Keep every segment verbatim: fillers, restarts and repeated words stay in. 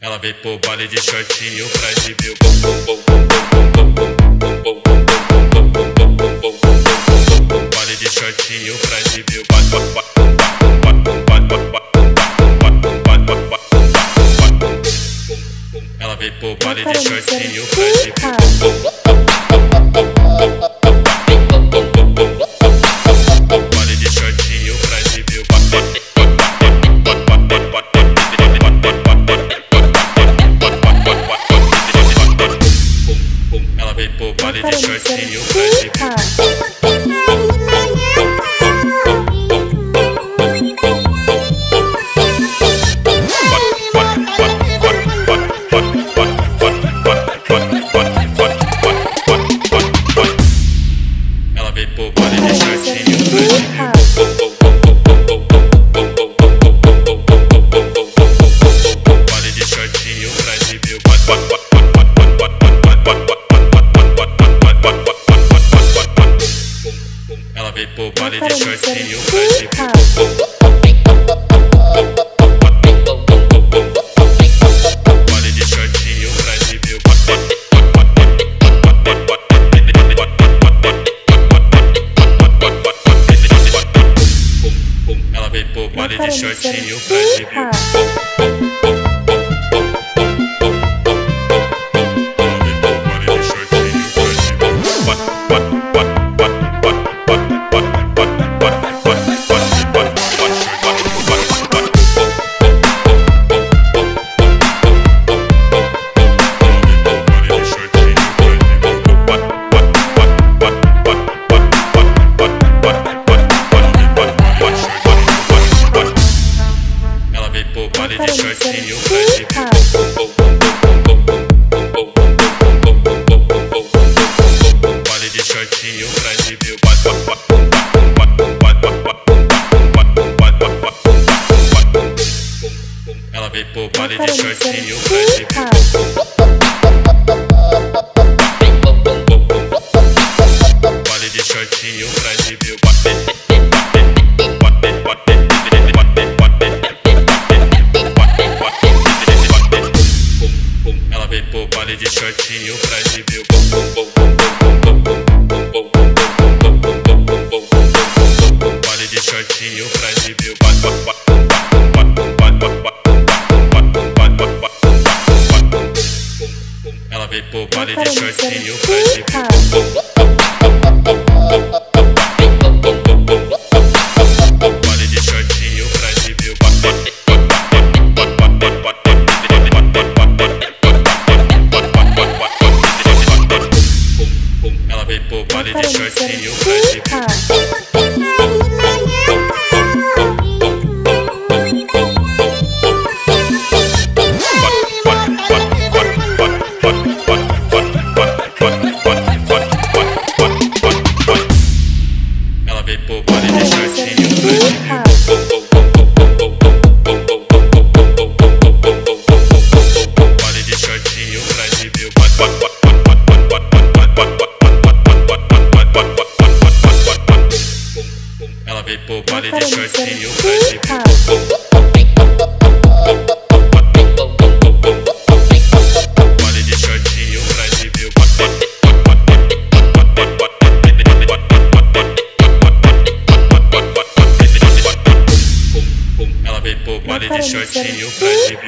Ela veio pro baile de shortinho pra exibir o baile de shortinho pra exibir o ela veio pro baile de shortinho pra exibir baile de shortinho pra exibir ela veio pro baile de shortinho pra exibir ela veio pro baile de shortinho pra exibir baile de shortinho pra exibir ela veio pro baile de shortinho pra exibir baile de shortinho pra exibir baile de shortinho pra exibir ela veio pro baile de shortinho pra exibir baile de shortinho pra exibir ela veio pro baile de shortinho pra exibir baile de shortinho pra exibir ela veio pro baile de shortinho pra exibir baile de shortinho pra exibir ela veio pro baile de shortinho pra exibir ela veio pro baile de shortinho pra exibir baile de shortinho pra exibir ela veio pro baile de shortinho pra exibir baile de shortinho pra exibir ela veio pro baile de shortinho pra exibir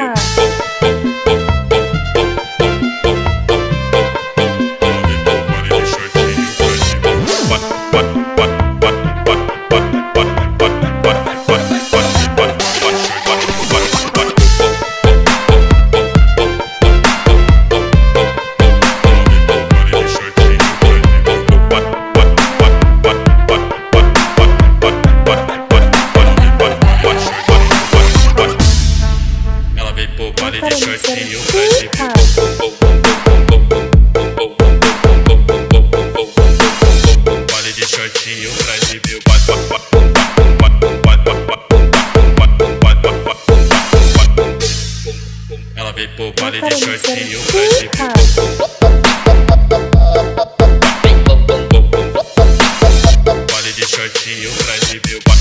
baile de shortinho pra exibir baile de shortinho pra exibir ela veio pro baile de shortinho pra exibir baile de shortinho pra exibir